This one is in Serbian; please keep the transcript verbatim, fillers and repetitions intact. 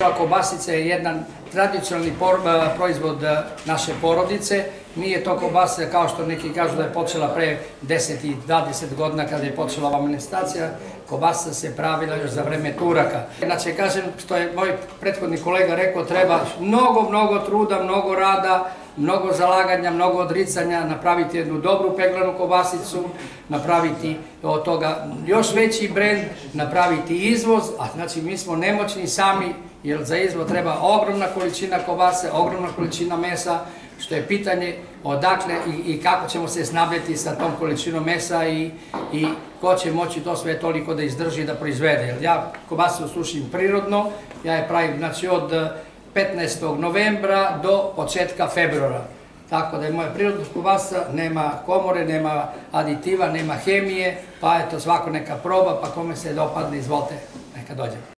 Kobasica je jedan tradicionalni proizvod naše porodice. Nije to kobasa, kao što neki kažu da je počela pre deset i dvadeset godina kada je počela ova manifestacija. Kobasa se pravila još za vreme Turaka. Znači, kažem, što je moj prethodni kolega rekao, treba mnogo, mnogo truda, mnogo rada, mnogo zalaganja, mnogo odricanja, napraviti jednu dobru peglanu kobasicu, napraviti od toga još veći brend, napraviti izvoz, a znači mi smo nemoćni sami, jer za izvoz treba ogromna količina kobase, ogromna količina mesa, što je pitanje odakle i, i kako ćemo se snabdjeti sa tom količinom mesa i, i ko će moći to sve toliko da izdrži da proizvede. Jer ja kobasu sušim prirodno, ja je pravim znači od petnaestog novembra do početka februara. Tako da je moja prirodna kobasa, nema komore, nema aditiva, nema hemije, pa eto svako neka proba, pa kome se dopadne, izvolite, neka dođe.